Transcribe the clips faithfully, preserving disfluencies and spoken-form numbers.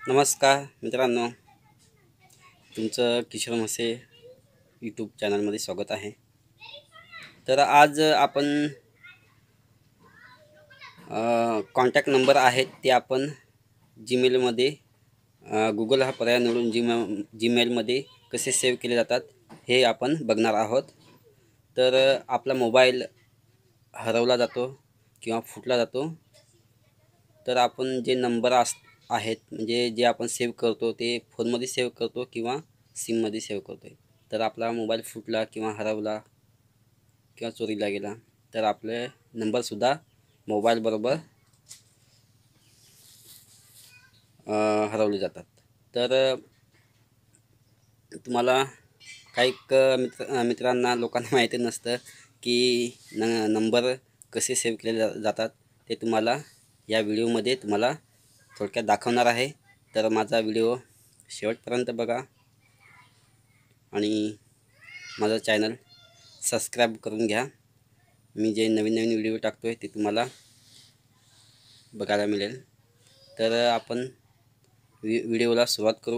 नमस्कार मित्रांनो, तुमचं किशोर म्हसे यूट्यूब चॅनलमध्ये स्वागत आहे. तर आज आपण कॉन्टॅक्ट नंबर आहेत ते आपण जीमेलमध्ये गुगल हा पर्याय निवडून जीमे जीमेलमध्ये कसे सेव्ह केले जातात हे आपण बघणार आहोत. तर आपला मोबाईल हरवला जातो किंवा फुटला जातो, तर आपण जे नंबर अस आहेत म्हणजे जे आपण सेव्ह करतो ते फोनमध्ये सेव्ह करतो किंवा सिममध्ये सेव्ह करतो. तर आपला मोबाईल फुटला किंवा हरवला किंवा चोरीला गेला तर आपले नंबरसुद्धा मोबाईलबरोबर हरवले जातात. तर तुम्हाला काही मित्र मित्रांना लोकांना माहिती नसतं की न नंबर कसे सेव्ह केले जा जातात ते तुम्हाला या व्हिडिओमध्ये तुम्हाला थोडक्यात दाखवणार आहे. तर माझा व्हिडिओ शेवटपर्यंत बघा आणि माझं चॅनल सबस्क्राईब करून घ्या. मी जे नवीन नवीन व्हिडिओ टाकतो आहे ते तुम्हाला बघायला मिळेल. तर आपण वि व्हिडिओला सुरुवात करू.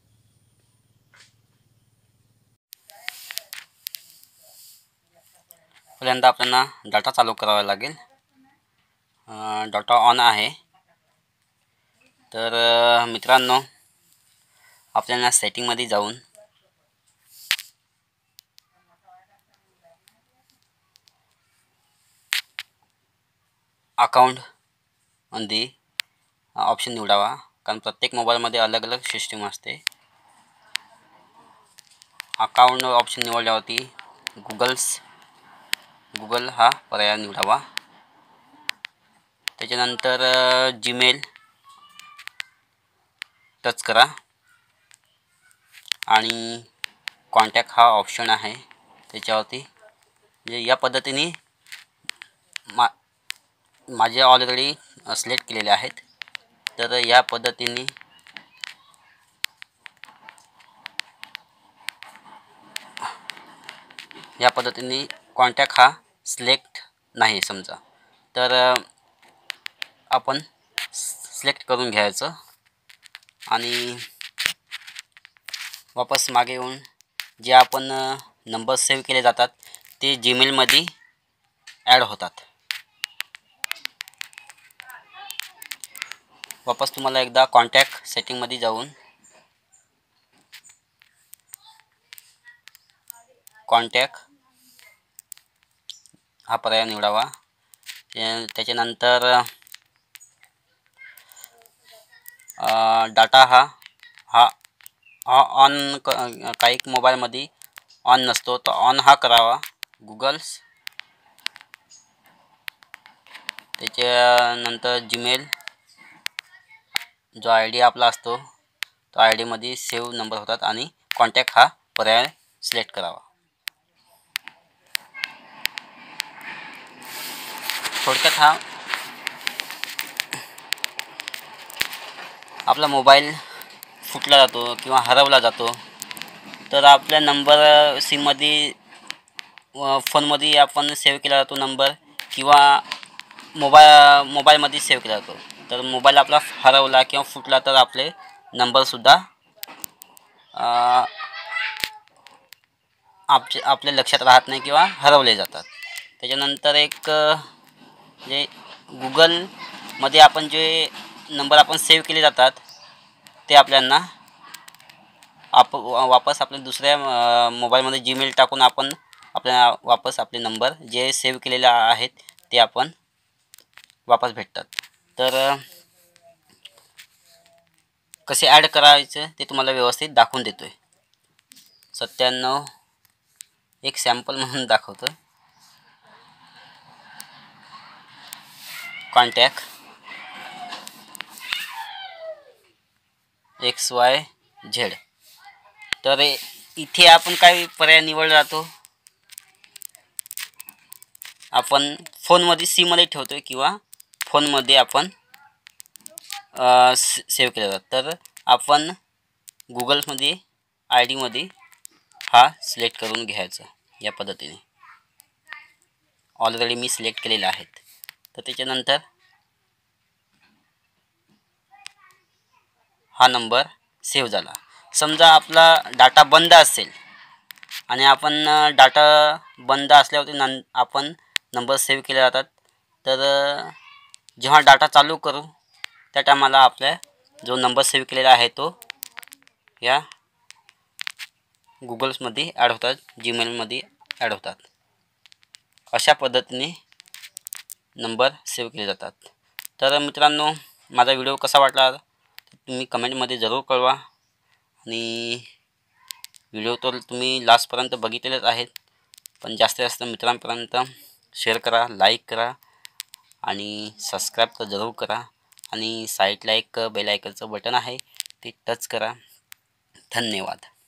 पहिल्यांदा आपल्याला डाटा चालू करावा लागेल. डाटा ऑन आहे. तर मित्रांनो, आपल्याला सेटिंगमध्ये जाऊन अकाउंटमध्ये ऑप्शन निवडावा, कारण प्रत्येक मोबाईलमध्ये अलग अलग सिस्टीम असते. अकाउंट ऑप्शन निवडल्यावरती गुगल्स गुगल हा पर्याय निवडावा. त्याच्यानंतर जीमेल टच करा आणि कॉन्टॅक्ट हा ऑप्शन आहे त्याच्यावरती. म्हणजे या पद्धतीने मा माझे ऑलरेडी सिलेक्ट केलेले आहेत. तर या पद्धतीने या पद्धतीने कॉन्टॅक्ट हा सिलेक्ट नाही समजा, तर आपण सिलेक्ट करून घ्यायचं आणि वापस मागे येऊन जे आपण नंबर सेव्ह केले जातात ते जीमेलमध्ये ॲड होतात. वापस तुम्हाला एकदा कॉन्टॅक्ट सेटिंगमध्ये जाऊन कॉन्टॅक्ट हा पर्याय निवडावा. त्याच्यानंतर डाटा हा हा हा ऑन काही मोबाईलमध्ये ऑन नसतो, तर ऑन हा करावा गुगल्स. त्याच्यानंतर जीमेल जो आय डी आपला असतो तो आय डीमध्ये सेव्ह नंबर होतात आणि कॉन्टॅक्ट हा पर्याय सिलेक्ट करावा. थोडक्यात हा आपला मोबाईल फुटला जातो किंवा हरवला जातो, तर आपल्या नंबर सिममध्ये फोनमध्ये आपण सेव्ह केला जातो नंबर किंवा मोबाईल मोबाईलमध्ये सेव्ह केला जातो. तर मोबाईल आपला हरवला किंवा फुटला तर आपले नंबरसुद्धा आपचे आपल्या लक्षात राहत नाही किंवा हरवले जातात. त्याच्यानंतर एक जे गुगलमध्ये आपण जे नंबर आपण सेव्ह केले जातात ते आपल्याला आप वापस आपल्या दुसऱ्या मोबाईलमध्ये जीमेल टाकून आपण आपल्याला वापस आपले नंबर जे सेव्ह केलेले आहेत ते आपण वापस भेटतात. तर कसे ॲड करायचं ते तुम्हाला व्यवस्थित दाखवून देतो आहे. सत्त्याण्णव एक सॅम्पल म्हणून दाखवतो. Contact X Y Z. तर इथे आपण काय पर्याय निवडला जातो, आपण फोनमध्ये सीमध्ये ठेवतो आहे किंवा फोनमध्ये आपण सेव्ह केला जातो. तर आपण गुगल्समध्ये आय डीमध्ये हा सिलेक्ट करून घ्यायचा. या पद्धतीने ऑलरेडी मी सिलेक्ट केलेले आहेत. तर त्याच्यानंतर हा नंबर सेव्ह झाला. समजा आपला डाटा बंद असेल आणि आपण डाटा बंद असल्यावरती नं आपण नंबर सेव्ह केले जातात. तर जेव्हा डाटा चालू करू त्या टायमाला आपल्या जो नंबर सेव्ह केलेला आहे तो या गुगल्समध्ये ॲड होतात, जीमेलमध्ये ॲड होतात. अशा पद्धतीने नंबर सेव्ह केले जातात. तर मित्रांनो, माझा व्हिडिओ कसा वाटला तुम्ही कमेंटमध्ये जरूर कळवा. आणि व्हिडिओ तर तुम्ही लास्टपर्यंत बघितलेलेच आहेत, पण जास्तीत जास्त मित्रांपर्यंत शेअर करा, लाईक करा आणि सबस्क्राईब तर जरूर करा. आणि साईडला एक बेल आयकॉनचं बटन आहे ते टच करा. धन्यवाद.